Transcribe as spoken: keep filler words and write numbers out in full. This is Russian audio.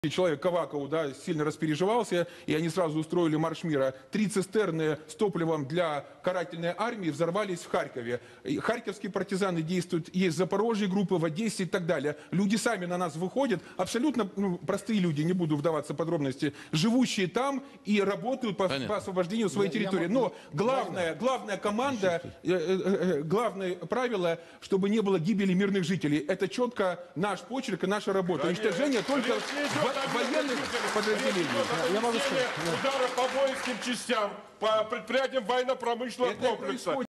Человек Кавакову, да, сильно распереживался, и они сразу устроили марш мира. Три цистерны с топливом для карательной армии взорвались в Харькове. И харьковские партизаны действуют, есть в Запорожье группы, в Одессе и так далее. Люди сами на нас выходят, абсолютно ну, простые люди, не буду вдаваться в подробности, живущие там и работают по, по освобождению своей я, территории. Я Но главная, главная команда, э, э, э, главное правило, чтобы не было гибели мирных жителей. Это четко наш почерк и наша работа. Уничтожение только военных подразделений. Я могу сказать. Удара по воинским частям, по предприятиям военно-промышленного комплекса.